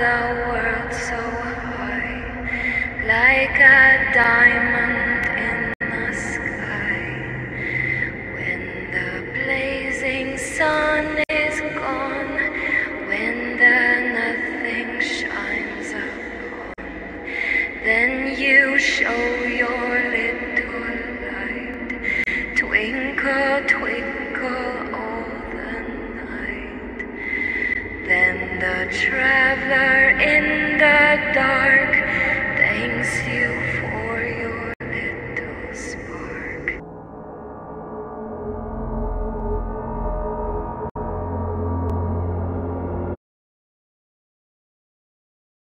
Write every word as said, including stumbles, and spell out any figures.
the world so high, like a diamond in the sky. When the blazing sun is gone, when the nothing shines upon, then you show your little light. Twinkle, twinkle all the night. Then the traveler